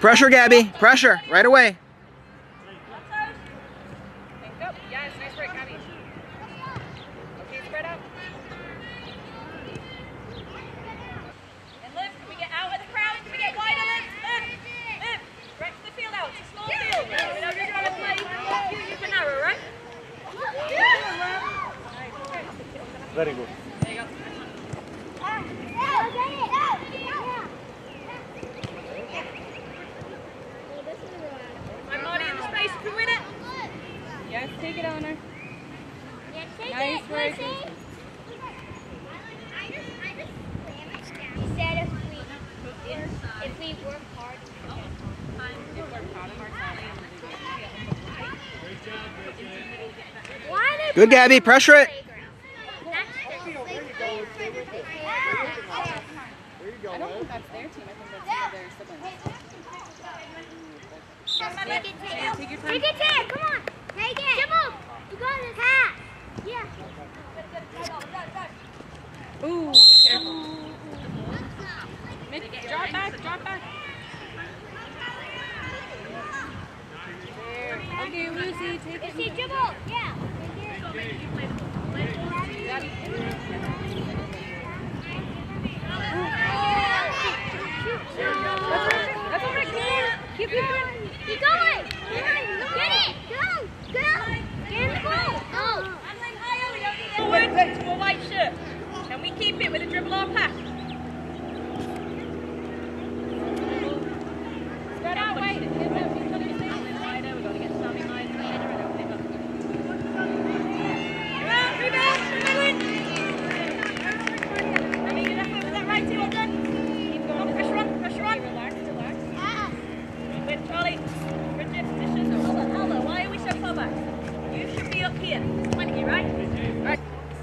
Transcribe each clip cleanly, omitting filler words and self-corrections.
Pressure, Gabby. Pressure. Right away. Yes, nice break, Gabby. Okay, spread out. And Liv, can we get out of the crowd? Can we get wider, Liv? Liv, right to the field out. It's a small field. We don't just want to play. Use the narrow, right? Very good. There you go. I'm Marty in the space. Can we win it? Yes, take it on her. Yeah, take Nice it, work. Lucy. He said if we work hard, why they Good, Gabby. Pressure it. I don't think that's their team. I think that's one of their siblings. Take your time. Take it, Ted. Come on. Take it. Jibble. You got this. Pass. Yeah. Ooh, careful. Drop back, drop back. There. Okay, Lucy, take it. Lucy, jibble. Yeah. That's over there. Keep going. Keep going. Get it. Go. Go. Get in the goal. Go. Forward to a white shirt. Can we keep it with a dribble or pass? Spread out, wait. Wider, we've got to get standing lines wider and open it up. Rebound, I mean, you're with that right too, well done. Keep going. Pressure on, pressure on. Relax. With Charlie, rigid position. Alba, why are we so far back? You should be up here. Pointing you, right? Right.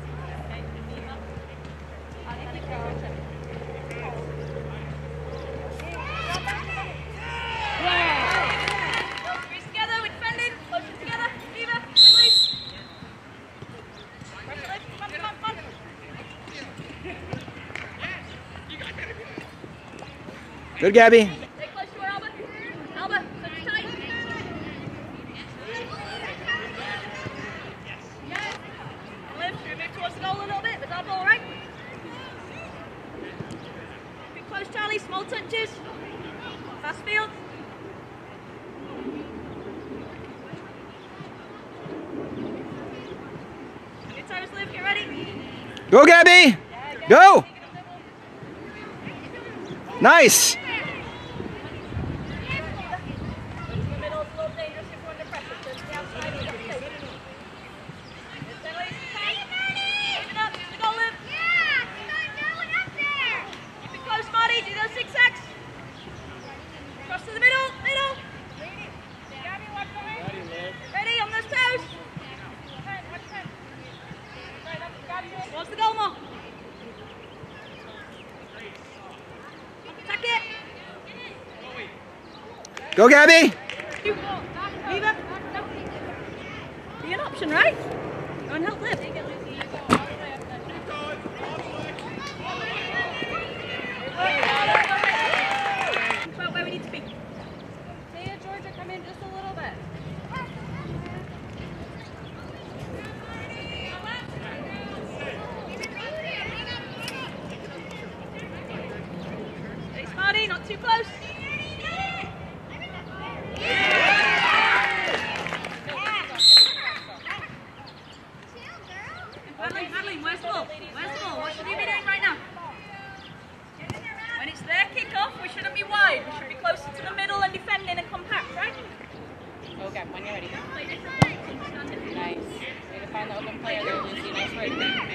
Good, Gabby. Stay close to her, Alba. Alba, touch it tight. Liv, should we move towards the goal a little bit? Is our ball right? Be close, Charlie. Small touches. Fast field. Good times, Liv. Get ready. Go, Gabby. Go. Nice. What's the goal, Mo? Attack it. Go, Gabby. Viva. Be an option, right? Go and help Liv. About where we need to be. Say Georgia, come in just a little bit. Stay smarty, not too close. Madeline, where's the ball? Where's the ball? What should we be doing right now? When it's their kick-off, we shouldn't be wide. We should be closer to the middle and defending and compact, right? Okay, when you're ready. Nice. Way to find the open player there, Lucy. Nice work.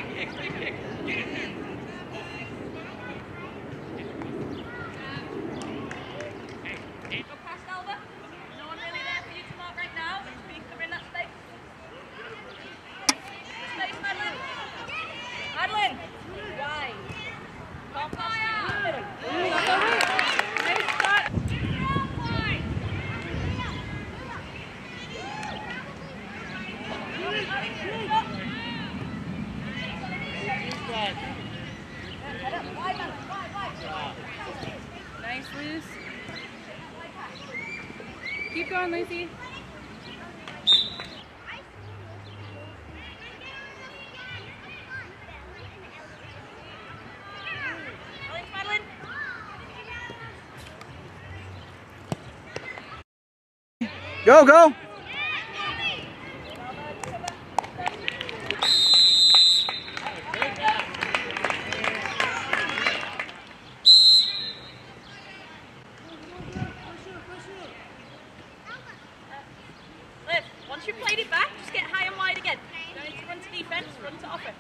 Go past Alba. No one really there for you to mark right now. Just be covering that space. Space, Madeline. Madeline. Wide. Can't pass through the middle. Nice start. Good. Keep going, Lucy. Go, go. Liv, once you've played it back, just get high and wide again. Don't need to run to defense, run to offer.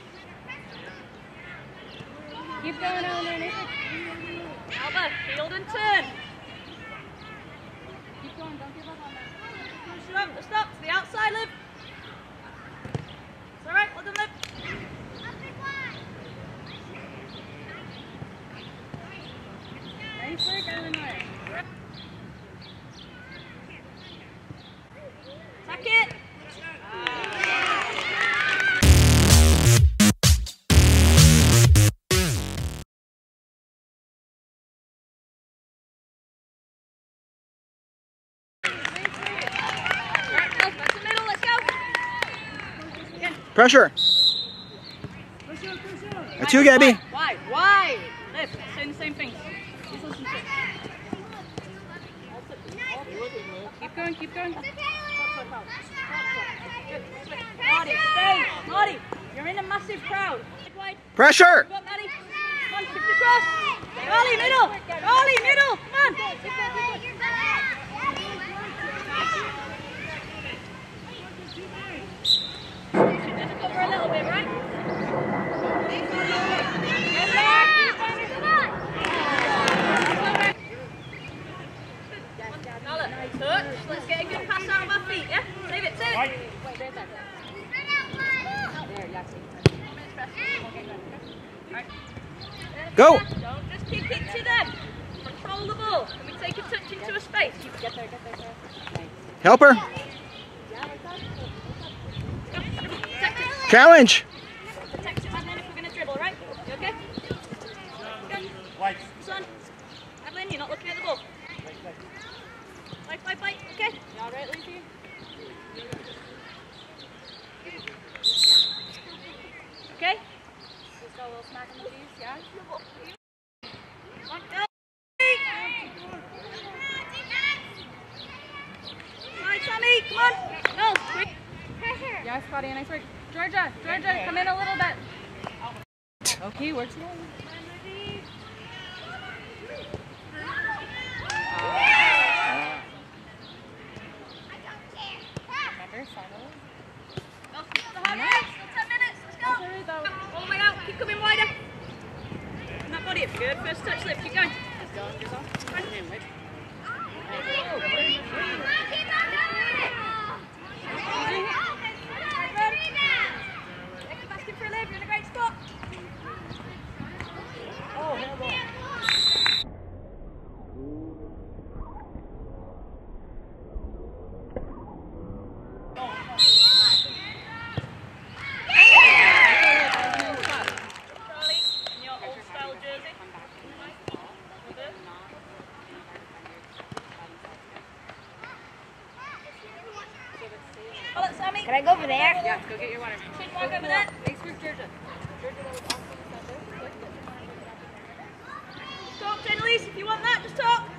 Keep going, Eleanor. Alba, field and turn. Keep going, don't give up on that. Stop, to the outside, Liv. It's alright, well done, Liv. Nice work, Eleanor. Attack it. Pressure. A two, Gabby. Why? Liv, saying the same things. Just listen to it. Keep going. Marty, stay. Marty, you're in a massive crowd. Pressure. Come on, Maddie. Come on, shift across. Ollie, middle. Ollie, middle. Come on. Just cover a little bit, right? Touch. Let's get a good pass out of our feet, yeah? Save it. Wait, there's that. There, yeah, Go. Don't just kick it to them. Control the ball. Can we take a touch into a space? Get there. Help her. Challenge. Protect it, Madeline, if we're going to dribble, right? You okay? Go. Son. Madeline, you're not looking at the ball. Fight. Okay. You alright, Lucy? Okay? Just go a little smack on the knees, yeah? Come on, go! Alright, Sammy, come on! No, quick! Yes, Claudia, nice work. Georgia, come in a little bit. Okay, work together. Still 10 minutes, let's go! All the way out, keep coming wider. And that body up, good. First touch, Liv, keep going. Let's go, Take the basket for Liv, you're in a great spot. Oh, handball. Can I go over there? Yeah, go get your water. Should walk over there. Thanks for Georgia. Talk to Annalise if you want that, just talk.